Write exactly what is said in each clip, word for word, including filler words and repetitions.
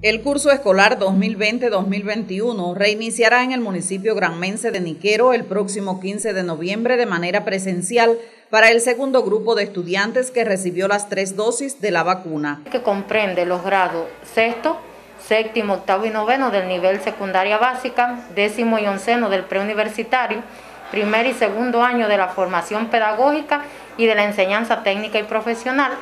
El curso escolar dos mil veinte dos mil veintiuno reiniciará en el municipio granmense de Niquero el próximo quince de noviembre de manera presencial para el segundo grupo de estudiantes que recibió las tres dosis de la vacuna. Que comprende los grados sexto, séptimo, octavo y noveno del nivel secundaria básica, décimo y onceno del preuniversitario, primer y segundo año de la formación pedagógica y de la enseñanza técnica y profesional,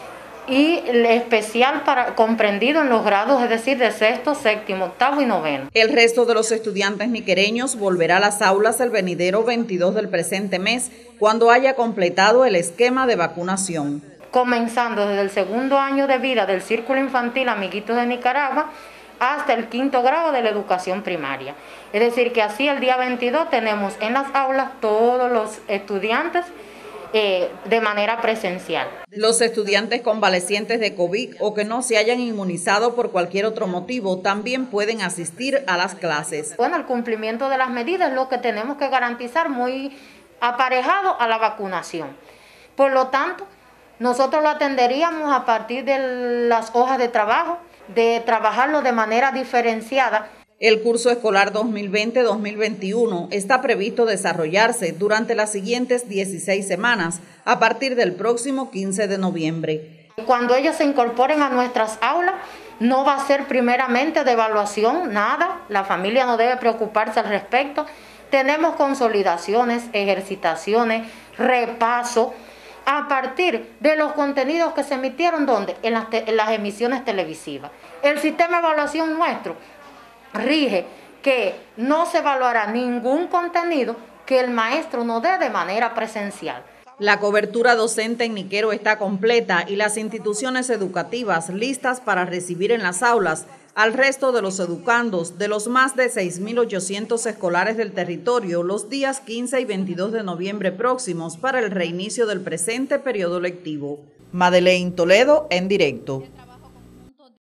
y especial para comprendido en los grados, es decir, de sexto, séptimo, octavo y noveno. El resto de los estudiantes niquereños volverá a las aulas el venidero veintidós del presente mes, cuando haya completado el esquema de vacunación. Comenzando desde el segundo año de vida del Círculo Infantil Amiguitos de Nicaragua hasta el quinto grado de la educación primaria. Es decir, que así el día veintidós tenemos en las aulas todos los estudiantes Eh, de manera presencial. Los estudiantes convalecientes de COVID o que no se hayan inmunizado por cualquier otro motivo también pueden asistir a las clases. Bueno, el cumplimiento de las medidas es lo que tenemos que garantizar, muy aparejado a la vacunación. Por lo tanto, nosotros lo atenderíamos a partir de las hojas de trabajo, de trabajarlo de manera diferenciada. El curso escolar dos mil veinte dos mil veintiuno está previsto desarrollarse durante las siguientes dieciséis semanas a partir del próximo quince de noviembre. Cuando ellos se incorporen a nuestras aulas, no va a ser primeramente de evaluación, nada, la familia no debe preocuparse al respecto. Tenemos consolidaciones, ejercitaciones, repaso, a partir de los contenidos que se emitieron, ¿dónde? En las, en las emisiones televisivas. El sistema de evaluación nuestro rige que no se evaluará ningún contenido que el maestro no dé de manera presencial. La cobertura docente en Niquero está completa y las instituciones educativas listas para recibir en las aulas al resto de los educandos de los más de seis mil ochocientos escolares del territorio los días quince y veintidós de noviembre próximos para el reinicio del presente periodo lectivo. Madeleine Toledo, en directo.